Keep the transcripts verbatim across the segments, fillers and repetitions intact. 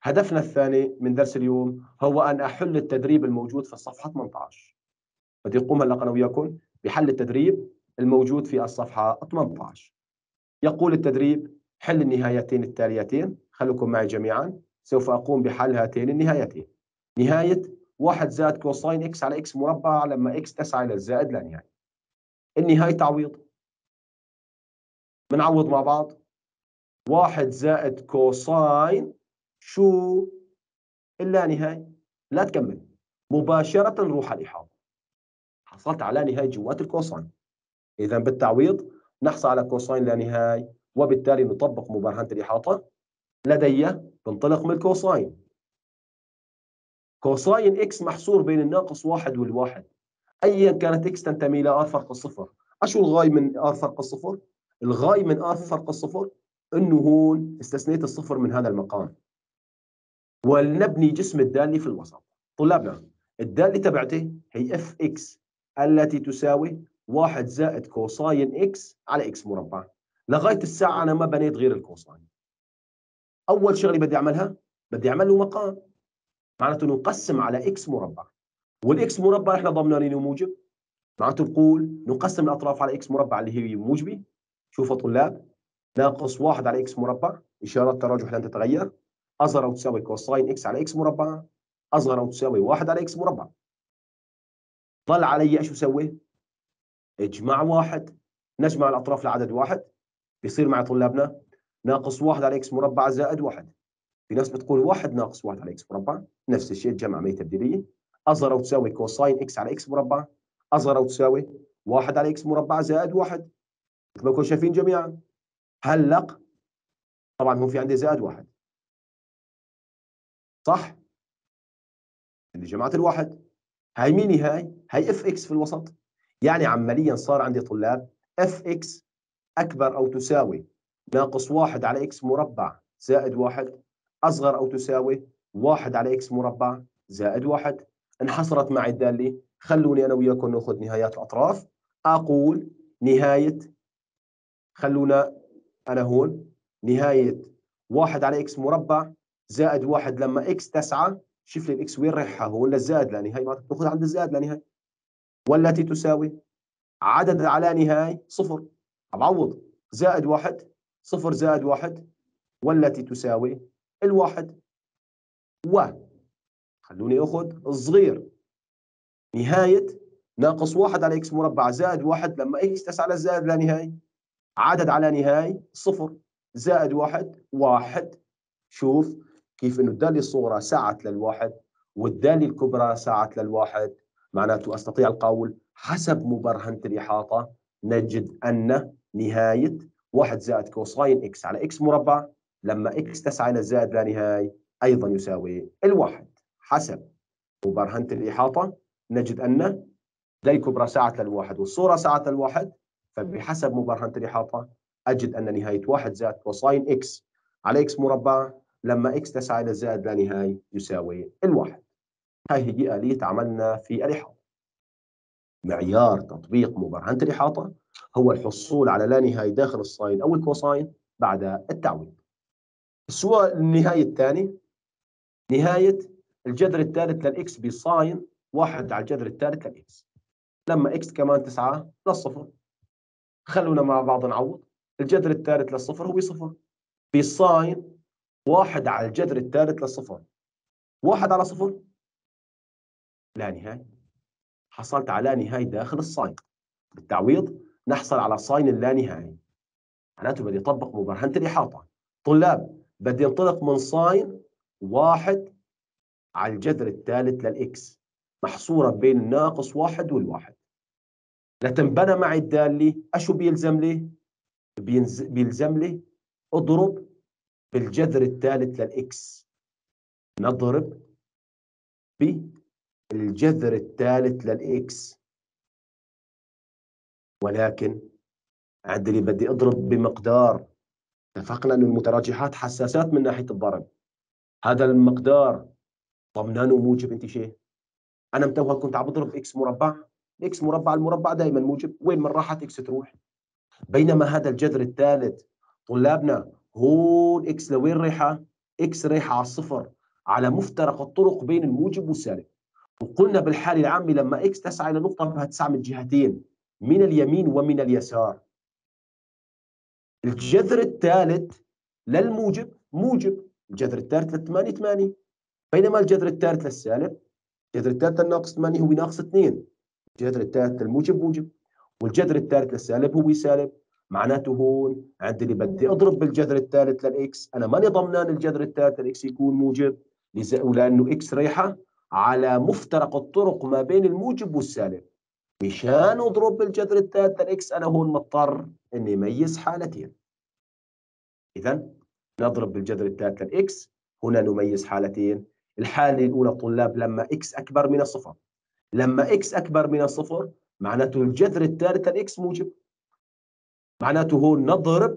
هدفنا الثاني من درس اليوم هو أن أحل التدريب الموجود في الصفحة ثمانية عشر. بدي أقوم هلأ أنا وياكم بحل التدريب الموجود في الصفحة ثمانية عشر. يقول التدريب: حل النهايتين التاليتين. خليكم معي جميعا، سوف أقوم بحل هاتين النهايتين. نهاية واحد زائد كوساين إكس على إكس مربع لما إكس تسعى إلى الزائد لا نهاية. النهاية تعويض، بنعوض مع بعض. واحد زائد كوساين شو؟ اللا نهاية. لا تكمل، مباشرة نروح على الإحاطة. حصلت على نهاية جوات الكوساين، إذا بالتعويض نحصل على كوساين لا نهاية، وبالتالي نطبق مبرهنة الإحاطة. لدي بنطلق من الكوساين. كوساين إكس محصور بين الناقص واحد والواحد، أيا كانت إكس تنتمي إلى آر فرق الصفر. أشو الغاية من آر فرق الصفر؟ الغاية من آر فرق الصفر إنه هون استثنيت الصفر من هذا المقام، ولنبني جسم الدالة في الوسط. طلابنا، الدالة تبعتي هي اف اكس التي تساوي واحد زائد كوساين اكس على اكس مربع. لغاية الساعة أنا ما بنيت غير الكوساين. أول شغلة بدي أعملها، بدي أعمل له مقام، معناته نقسم على اكس مربع، والاكس مربع احنا ضمنانينه موجب، معناته بقول نقسم الأطراف على اكس مربع اللي هي موجبة. شوفوا طلاب، ناقص واحد على اكس مربع، إشارات تراجح لن تتغير، أصغر أو تساوي كوساين إكس على إكس مربع، أصغر أو تساوي واحد على إكس مربع. ضل علي إيش أسوي؟ اجمع واحد، نجمع الأطراف لعدد واحد، بيصير مع طلابنا ناقص واحد على إكس مربع زائد واحد. في ناس بتقول واحد ناقص واحد على إكس مربع، نفس الشيء جمع مية تبديلية. أصغر أو تساوي كوساين إكس على إكس مربع، أصغر أو تساوي واحد على إكس مربع زائد واحد. مثل ما كنتم شايفين جميعا. هلق طبعا هون في عندي زائد واحد، صح؟ اللي جمعت الواحد. هاي مين هاي؟ هاي اف اكس في الوسط. يعني عمليا صار عندي طلاب اف اكس اكبر او تساوي ناقص واحد على اكس مربع زائد واحد، اصغر او تساوي واحد على اكس مربع زائد واحد. انحصرت معي الدالة. خلوني انا وياكم ناخذ نهايات الاطراف. اقول نهاية، خلونا انا هون نهاية واحد على اكس مربع زائد واحد لما اكس تسعى. شوف لي الاكس وين رايحه هون؟ للزائد لا نهاية، ما تاخذ عند الزائد لا نهاية. والتي تساوي عدد على نهاية صفر، بعوض زائد واحد، صفر زائد واحد، والتي تساوي الواحد. و خلوني اخذ الصغير، نهاية ناقص واحد على اكس مربع زائد واحد لما اكس تسعى على الزائد لا نهاية، عدد على نهاية صفر زائد واحد واحد. شوف كيف انه الدالة الصغرى سعت للواحد والدالة الكبرى سعت للواحد. معناته استطيع القول حسب مبرهنة الإحاطة نجد أن نهاية واحد زائد كوساين إكس على إكس مربع لما إكس تسعى إلى الزائد لا نهاية أيضا يساوي الواحد. حسب مبرهنة الإحاطة نجد أن دالة الكبرى سعت للواحد والصورة سعت للواحد، فبحسب مبرهنة الإحاطة أجد أن نهاية واحد زائد كوساين إكس على إكس مربع لما إكس تسعى إلى الزائد لا نهاية يساوي الواحد. هاي هي آلية عملنا في الإحاطة. معيار تطبيق مبرهنة الإحاطة هو الحصول على لا نهاية داخل الساين أو الكوساين بعد التعويض. السؤال النهاية الثاني، نهاية الجذر الثالث للإكس بساين واحد على الجذر الثالث للإكس لما إكس كمان تسعى للصفر. خلونا مع بعض نعوض. الجذر الثالث للصفر هو صفر، بساين واحد على الجذر الثالث للصفر. واحد على صفر لا نهاية، حصلت على نهاية داخل الساين. بالتعويض نحصل على ساين اللا نهاية. معناته بدي أطبق مبرهنة الإحاطة. طلاب، بدي انطلق من ساين واحد على الجذر الثالث للإكس محصورة بين الناقص واحد والواحد. لتنبنى معي الدالة أشو بيلزم لي؟ بيلزم لي اضرب بالجذر الثالث للإكس. نضرب بالجذر الثالث للإكس، ولكن عندي بدي اضرب بمقدار. اتفقنا أن المتراجحات حساسات من ناحية الضرب. هذا المقدار ضمنانه موجب انت شيء. انا متوه كنت عم بضرب اكس مربع، اكس مربع المربع دائما موجب، وين من راحت اكس تروح. بينما هذا الجذر الثالث طلابنا هون اكس لوين رايحه؟ اكس رايحه على الصفر، على مفترق الطرق بين الموجب والسالب. وقلنا بالحالة العامة لما إكس تسعى إلى نقطة فهتسعى من جهتين، من اليمين ومن اليسار. الجذر الثالث للموجب موجب، الجذر الثالث للثمانية ثمانية، بينما الجذر الثالث للسالب، الجذر الثالث للناقص ثمانية هو ناقص اثنين، الجذر الثالث للموجب موجب، والجذر الثالث للسالب هو سالب. معناته هون عندي اللي بدي اضرب بالجذر الثالث للاكس، انا ماني ضمنان الجذر الثالث للاكس يكون موجب، لانه اكس رايحه على مفترق الطرق ما بين الموجب والسالب. مشان اضرب بالجذر الثالث للاكس انا هون مضطر اني اميز حالتين. اذا نضرب بالجذر الثالث للاكس، هنا نميز حالتين. الحاله الاولى طلاب لما اكس اكبر من الصفر، لما اكس اكبر من الصفر معناته الجذر الثالث للاكس موجب، معناته هون نضرب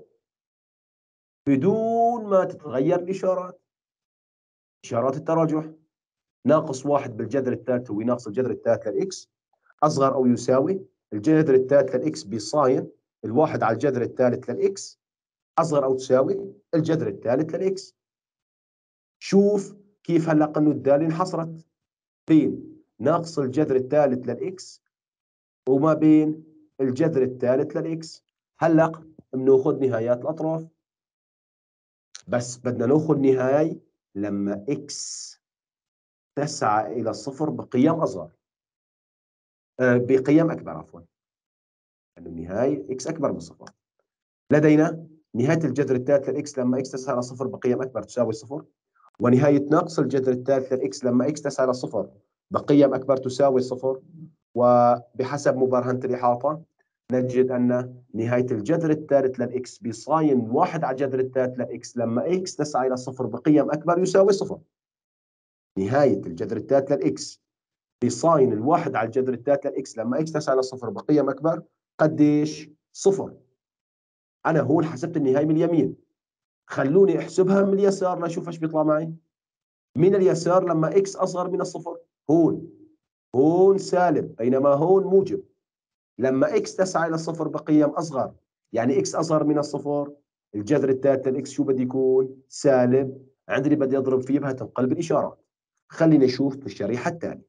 بدون ما تتغير الاشارات، اشارات التراجح. ناقص واحد بالجذر الثالث هو ناقص الجذر الثالث للاكس، اصغر او يساوي الجذر الثالث للاكس بصاين الواحد على الجذر الثالث للاكس، اصغر او تساوي الجذر الثالث للاكس. شوف كيف هلا قانون الداله انحصرت بين ناقص الجذر الثالث للاكس وما بين الجذر الثالث للاكس. هلا بناخذ نهايات الاطراف، بس بدنا ناخذ نهاية لما اكس تسعى الى الصفر بقيم اصغر، آه بقيم اكبر عفوا، يعني النهاية اكس اكبر من صفر. لدينا نهاية الجذر الثالث للاكس لما اكس تسعى الى صفر بقيم اكبر تساوي صفر، ونهاية ناقص الجذر الثالث للاكس لما اكس تسعى الى صفر بقيم اكبر تساوي صفر. وبحسب مبرهنة الإحاطة نجد أن نهاية الجذر الثالث للإكس بصاين واحد على الجذر الثالث للإكس لما إكس تسعى إلى صفر بقيم أكبر يساوي صفر. نهاية الجذر الثالث للإكس بصاين الواحد على الجذر الثالث للإكس لما إكس تسعى إلى صفر بقيم أكبر قديش؟ صفر. أنا هون حسبت النهاية من اليمين، خلوني أحسبها من اليسار لنشوف إيش بيطلع معي. من اليسار لما إكس أصغر من الصفر، هون هون سالب بينما هون موجب. لما اكس تسعى الى الصفر بقيم اصغر، يعني اكس اصغر من الصفر، الجذر الثالث للاكس شو بده يكون؟ سالب. عندي بدي اضرب فيه بهتنقلب الاشارات. خلينا نشوف بالشريحه التاليه.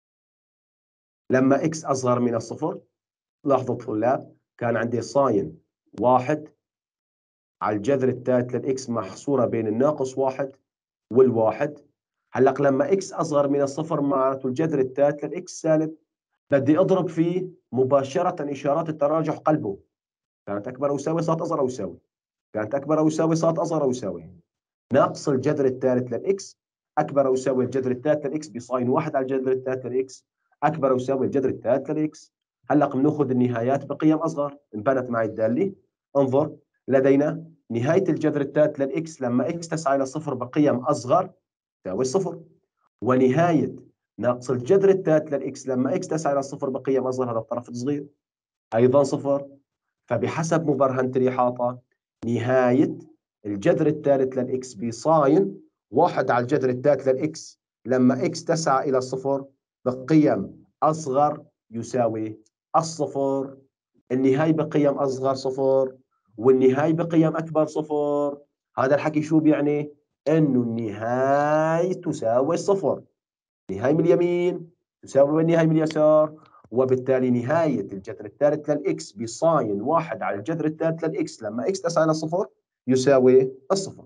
لما اكس اصغر من الصفر، لاحظوا طلاب كان عندي صاين واحد على الجذر الثالث للاكس محصوره بين الناقص واحد والواحد. هلا لما اكس اصغر من الصفر معناته الجذر الثالث للاكس سالب، بدي اضرب فيه مباشره اشارات التراجح قلبه. كانت اكبر او يساوي صارت اصغر او يساوي، كانت اكبر او يساوي صارت اصغر او يساوي. ناقص الجذر الثالث للاكس اكبر او يساوي الجذر الثالث للاكس بصاين واحد على الجذر الثالث للاكس اكبر او يساوي الجذر الثالث للاكس. هلا بناخذ النهايات بقيم اصغر، انبنت معي الداله. انظر لدينا نهايه الجذر الثالث للاكس لما اكس تسعى الى صفر بقيم اصغر تساوي صفر، ونهايه ناقص الجذر الثالث للاكس لما اكس تسعى الى صفر بقيم اصغر هذا الطرف الصغير ايضا صفر. فبحسب مبرهنة الإحاطة نهاية الجذر الثالث للإكس بصاين واحد على الجذر الثالث للإكس لما إكس تسعى إلى الصفر بقيم أصغر يساوي الصفر. النهاية بقيم أصغر صفر والنهاية بقيم أكبر صفر. هذا الحكي شو بيعني؟ إنه النهاية تساوي الصفر، النهاية من اليمين تساوي النهاية من اليسار، وبالتالي نهاية الجذر الثالث للإكس بصاين واحد على الجذر الثالث للإكس لما إكس تسعى إلى صفر يساوي الصفر.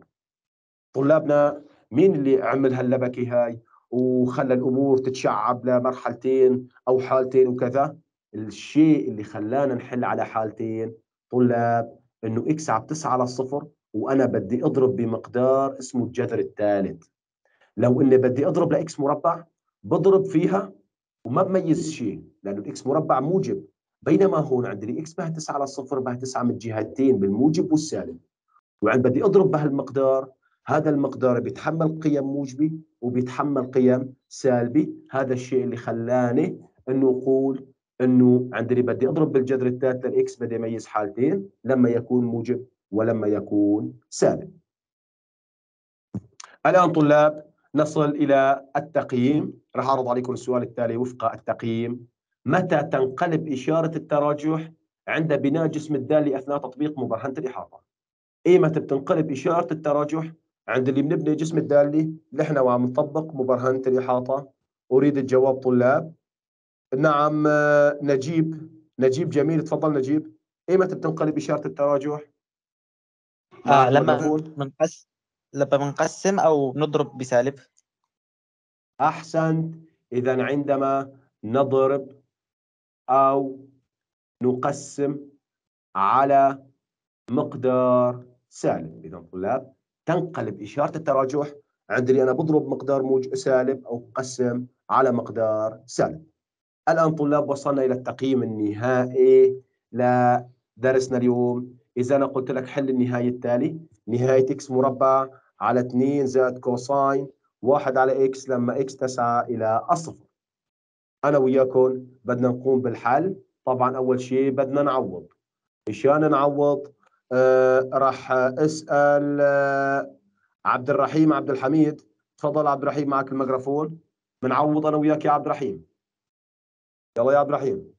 طلابنا مين اللي عمل هاللبكة هاي وخلى الأمور تتشعب لمرحلتين أو حالتين وكذا؟ الشيء اللي خلانا نحل على حالتين طلاب إنه إكس عم تسعى على الصفر وأنا بدي أضرب بمقدار اسمه الجذر الثالث. لو إني بدي أضرب لإكس مربع بضرب فيها وما بميز شيء لانه الاكس مربع موجب، بينما هون عندي الاكس بها تسعة على الصفر بها تسعة من الجهتين بالموجب والسالب، وعند بدي اضرب بهالمقدار هذا المقدار بيتحمل قيم موجبه وبيتحمل قيم سالبه. هذا الشيء اللي خلاني انه اقول انه عندي بدي اضرب بالجذر الثالث للاكس بدي اميز حالتين، لما يكون موجب ولما يكون سالب. الان طلاب نصل إلى التقييم. راح أعرض عليكم السؤال التالي وفق التقييم. متى تنقلب إشارة التراجح عند بناء جسم الدالة أثناء تطبيق مبرهنة الإحاطة؟ إيه متى بتنقلب إشارة التراجح عند اللي بنبني جسم الدالة نحن وعم نطبق مبرهنة الإحاطة. أريد الجواب طلاب. نعم نجيب. نجيب جميل، تفضل نجيب. إيمتى بتنقلب إشارة التراجح؟ آه معك لما ميكروفون. بنقسم لما بنقسم أو نضرب بسالب. أحسنت. إذا عندما نضرب أو نقسم على مقدار سالب، إذا طلاب تنقلب إشارة التراجح عند اللي أنا بضرب مقدار موج سالب أو قسم على مقدار سالب. الآن طلاب وصلنا إلى التقييم النهائي لدرسنا اليوم. إذا أنا قلت لك حل النهاية التالي: نهاية إكس مربع على اثنين زائد كوساين واحد على إكس لما إكس تسعى إلى الصفر. أنا وياكم بدنا نقوم بالحل. طبعا أول شيء بدنا نعوض. مشان نعوض آه راح أسأل آه عبد الرحيم عبد الحميد. تفضل عبد الرحيم، معك الميكروفون. بنعوض أنا وياك يا عبد الرحيم. يلا يا عبد الرحيم.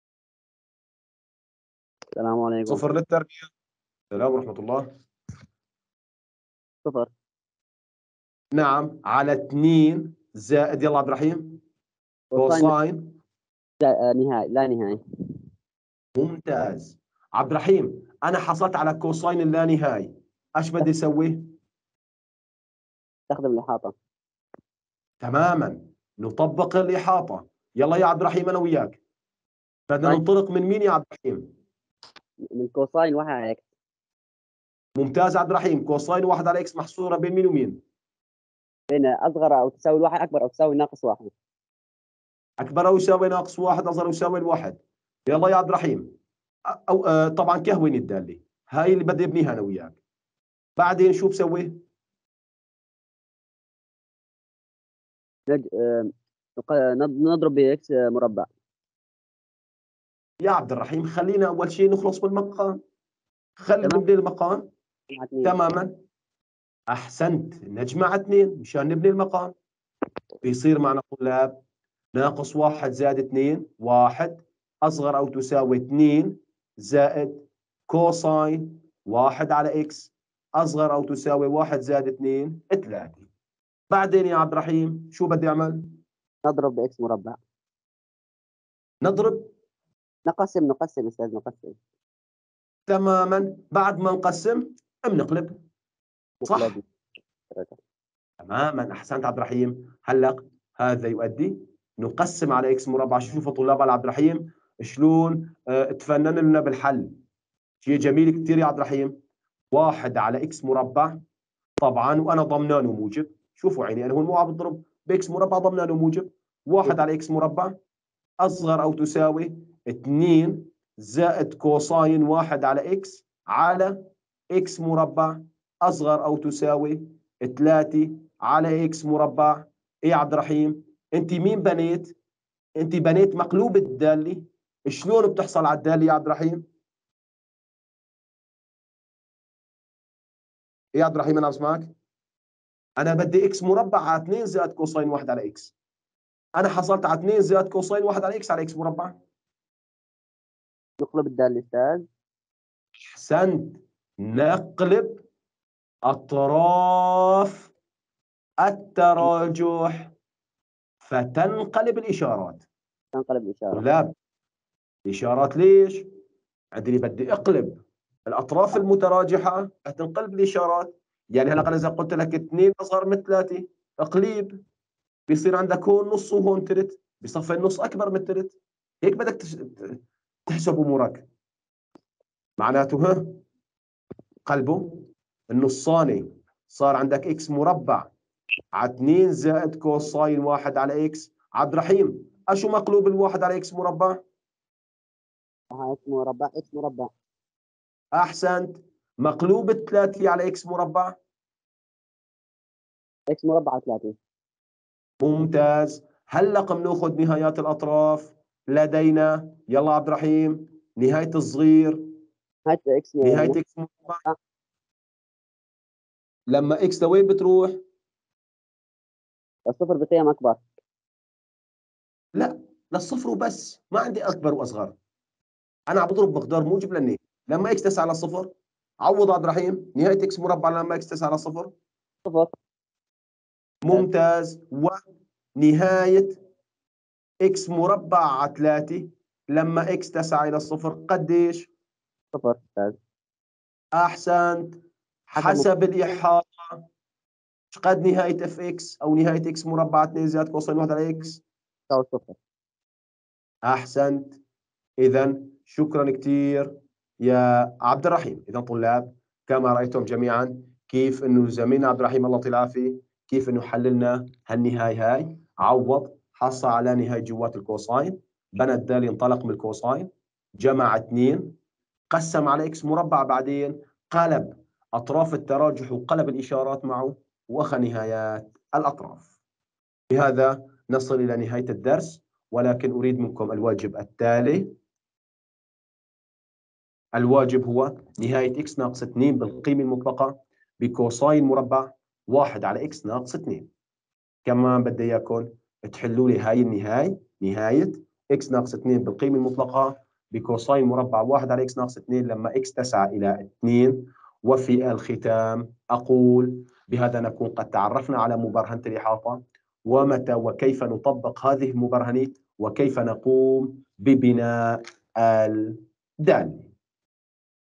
السلام عليكم. صفر للتربيع. السلام ورحمة الله. صفر. نعم، على اثنين زائد، يلا عبد الرحيم، كوساين نهائي لا نهائي. ممتاز. عبد الرحيم، أنا حصلت على كوساين اللانهائي، ايش بدي اسوي؟ استخدم الإحاطة. تماما، نطبق الإحاطة. يلا يا عبد الرحيم أنا وياك. بدنا طيب. ننطلق من مين يا عبد الرحيم؟ من كوساين واحد على إكس. ممتاز عبد الرحيم. كوساين واحد على إكس محصورة بين مين ومين؟ بين أصغر أو تساوي الواحد أكبر أو تساوي ناقص واحد. أكبر أو يساوي ناقص واحد، أصغر أو يساوي الواحد. يلا يا عبد الرحيم. أو آه طبعا كهون الدالة هاي اللي بدي أبنيها أنا وياك. بعدين شو بسوي؟ نج... آه... نضرب بإكس مربع. يا عبد الرحيم خلينا أول شيء نخلص من المقام. خلي تمام. نبني المقام. تماما، أحسنت. نجمع اثنين مشان نبني المقام. بيصير معنا طلاب ناقص واحد زائد اثنين واحد، أصغر أو تساوي اثنين زائد كوساين واحد على إكس أصغر أو تساوي واحد زائد اثنين ثلاثة. بعدين يا عبد الرحيم شو بدي أعمل؟ نضرب بإكس مربع. نضرب. نقسم نقسم أستاذ نقسم. تماما، بعد ما نقسم بنقلب. صح؟ نقلب. تماما، أحسنت عبد الرحيم. هلق هذا يؤدي نقسم على إكس مربع. شوفوا طلاب على عبد الرحيم شلون اه تفنن لنا بالحل. شيء جميل كثير يا عبد الرحيم. واحد على إكس مربع طبعا، وأنا ضمنانه موجب. شوفوا عيني أنا هون مو عم بضرب بإكس مربع، ضمنانه موجب. واحد على إكس مربع أصغر أو تساوي اثنين زائد كوساين واحد على إكس على إكس مربع أصغر أو تساوي ثلاثة على إكس مربع. إيه يا عبد الرحيم؟ أنت مين بنيت؟ أنت بنيت مقلوب الدالة. شلون بتحصل على الدالة يا عبد الرحيم؟ إيه يا عبد الرحيم أنا بسمعك؟ أنا بدي إكس مربع على اثنين زائد كوساين واحد على إكس. أنا حصلت على اثنين زائد كوساين واحد على إكس على إكس مربع. نقلب الدالة أستاذ. أحسنت. نقلب أطراف التراجح فتنقلب الإشارات. تنقلب الإشارة. طلاب، الإشارات ليش؟ عندي بدي أقلب الأطراف المتراجحة هتنقلب الإشارات. يعني هلا إذا قلت لك اثنين أصغر من ثلاثة اقليب، بيصير عندك هون نص وهون ثلث، بصفي النص أكبر من الثلث. هيك بدك تحسب أمورك. معناته ها قلبه النصاني صار عندك إكس مربع على اثنين زائد كوساين واحد على إكس. عبد الرحيم أشو مقلوب الواحد على إكس مربع؟ إكس مربع. إكس مربع. أحسنت. مقلوب الثلاثة على إكس مربع؟ إكس مربع ثلاثة. ممتاز. هلا بناخذ نهايات الأطراف لدينا. يلا عبد الرحيم، نهاية الصغير. هات إكس. نهاية إكس مربع لما إكس لوين بتروح؟ الصفر بقيم أكبر. لا، للصفر وبس، ما عندي أكبر وأصغر. أنا عم بضرب مقدار موجب للنهاية. لما إكس تسعى على الصفر عوض عبد الرحيم. نهاية إكس مربع لما إكس تسعى على الصفر صفر. ممتاز. ونهاية إكس مربع على ثلاثة لما إكس تسعى إلى الصفر قديش؟ صفر أستاذ. أحسنت. حسب حسب الإحاطة قد نهاية اف اكس أو نهاية إكس مربع اثنين زائد كوسين واحد على إكس؟ تساوي صفر. أحسنت. إذا شكرا كثير يا عبد الرحيم. إذا طلاب كما رأيتم جميعا كيف إنه زميلنا عبد الرحيم الله يعطيه العافية كيف إنه حللنا هالنهاية هاي، عوض حصل على نهاية جوات الكوساين، بنى الدالي انطلق من الكوساين، جمع اثنين، قسم على إكس مربع، بعدين قلب أطراف التراجح وقلب الإشارات معه وأخذ نهايات الأطراف. بهذا نصل إلى نهاية الدرس، ولكن أريد منكم الواجب التالي. الواجب هو نهاية إكس ناقص اثنين بالقيمة المطلقة بكوساين مربع واحد على إكس ناقص اثنين. كمان بدي إياكم تحلوا لي هاي النهاية، نهاية إكس ناقص اثنين بالقيمة المطلقة بكوساين مربع واحد على إكس ناقص اثنين لما إكس تسعى إلى اثنين. وفي الختام أقول بهذا نكون قد تعرفنا على مبرهنة الإحاطة ومتى وكيف نطبق هذه المبرهنات وكيف نقوم ببناء الدالة.